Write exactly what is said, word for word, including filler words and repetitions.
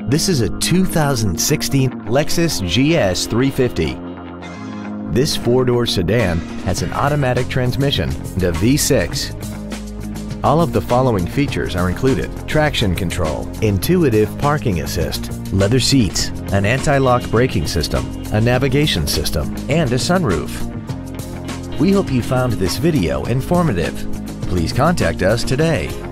This is a two thousand sixteen Lexus G S three fifty. This four-door sedan has an automatic transmission and a V six. All of the following features are included: traction control, intuitive parking assist, leather seats, an anti-lock braking system, a navigation system, and a sunroof. We hope you found this video informative. Please contact us today.